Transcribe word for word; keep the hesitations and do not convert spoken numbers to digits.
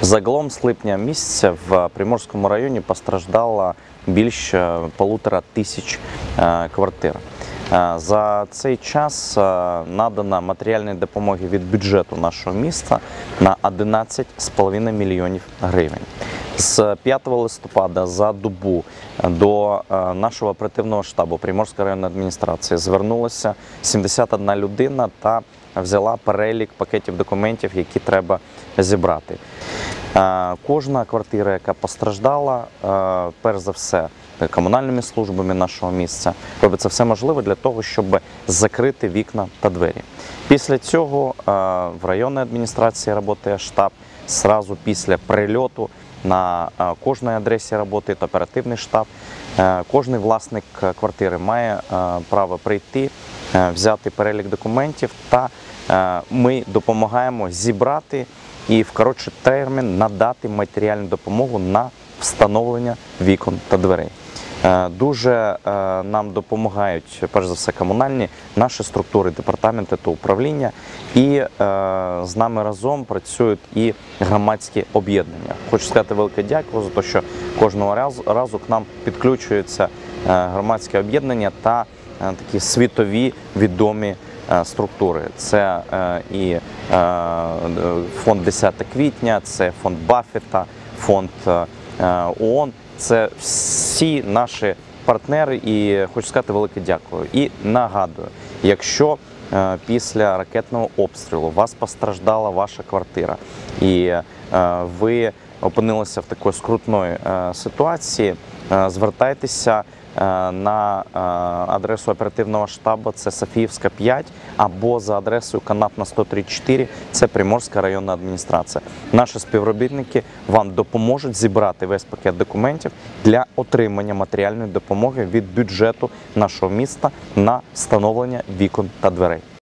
Загалом з липня місяця в Приморському районі постраждало більше полутора тисяч квартир. За цей час надано матеріальної допомоги від бюджету нашого міста на одинадцять з половиною мільйонів гривень. З п'ятого листопада за добу до нашого оперативного штабу Приморської районної адміністрації звернулася сімдесят одна людина та взяла перелік пакетів документів, які треба зібрати. Кожна квартира, яка постраждала, перш за все, комунальними службами нашого місця, робиться все можливе для того, щоб закрити вікна та двері. Після цього в районній адміністрації працює штаб, зразу після прильоту на кожній адресі працює оперативний штаб. Кожний власник квартири має право прийти, взяти перелік документів, та ми допомагаємо зібрати і в коротший термін надати матеріальну допомогу на встановлення вікон та дверей. Дуже нам допомагають, перш за все, комунальні наші структури, департаменти та управління, і з нами разом працюють і громадські об'єднання. Хочу сказати велике дякую за те, що кожного разу, разу к нам підключуються громадські об'єднання та такі світові відомі структури. Це і фонд десяте квітня, це фонд Баффета, фонд ООН. Це всі наші партнери, і хочу сказати велике дякую. І нагадую, якщо е, після ракетного обстрілу у вас постраждала ваша квартира і е, ви опинилися в такій скрутної е, ситуації, е, звертайтеся на адресу оперативного штабу, це Софіївська, п'ять, або за адресою Канатна, сто тридцять чотири, це Приморська районна адміністрація. Наші співробітники вам допоможуть зібрати весь пакет документів для отримання матеріальної допомоги від бюджету нашого міста на встановлення вікон та дверей.